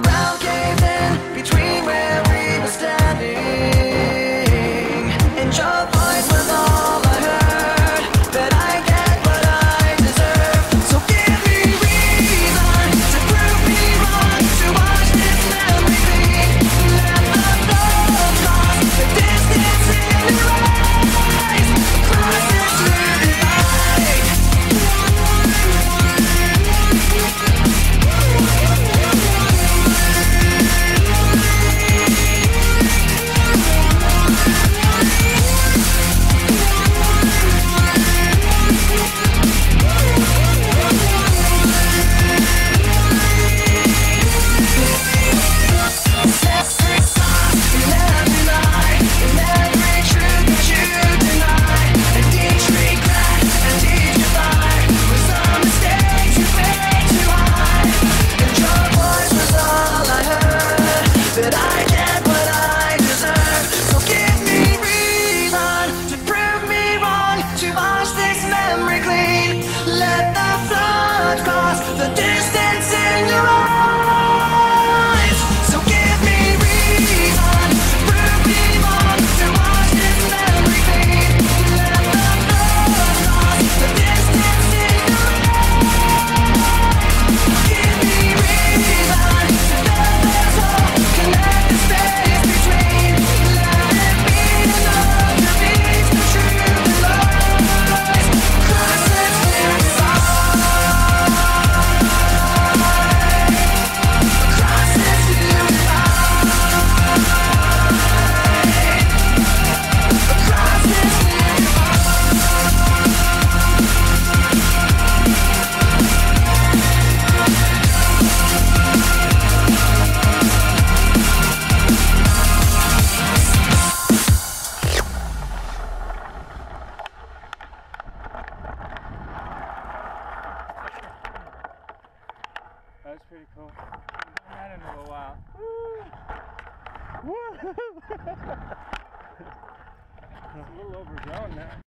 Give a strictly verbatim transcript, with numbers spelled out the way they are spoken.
ground caved in between where we were standing, and your voice was all I heard, that I get what I deserve. So give me reason to prove me wrong, to wash this memory clean. Let the blood cross the distance in your eyes, cross into the light. That was pretty cool. I haven't done that in a little while. Woo! Woo! It's a little overgrown now.